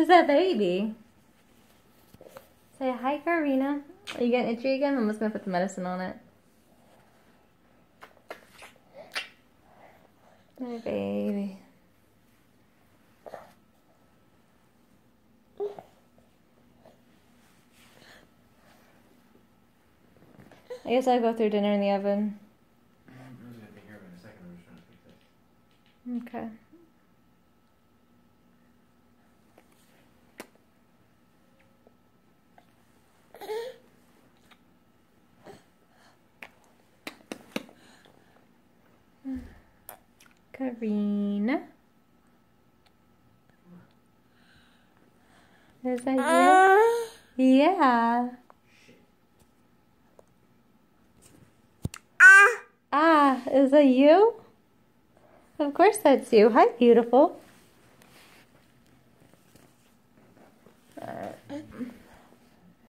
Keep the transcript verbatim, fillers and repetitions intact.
Who's that baby? Say hi, Karina. Are you getting itchy again? I'm just gonna put the medicine on it. Hi, baby. I guess I'll go through dinner in the oven. I was gonna be here in a second. I'm just trying to fix this. Okay. Karina. Is that you? Yeah. Ah, is that you? Of course that's you. Hi, beautiful.